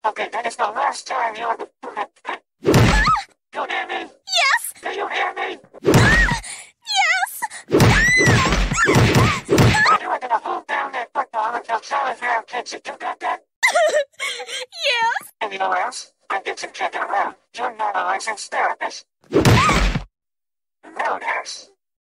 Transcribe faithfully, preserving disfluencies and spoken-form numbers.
Okay, that is the last time you... You hear me? Yes! Do you hear me? Yes! You are gonna hold down that football until Charlie Brown kicks it. You got that? Yes! And you know what else? I get you kicking around. You're not a licensed therapist. No, nurse.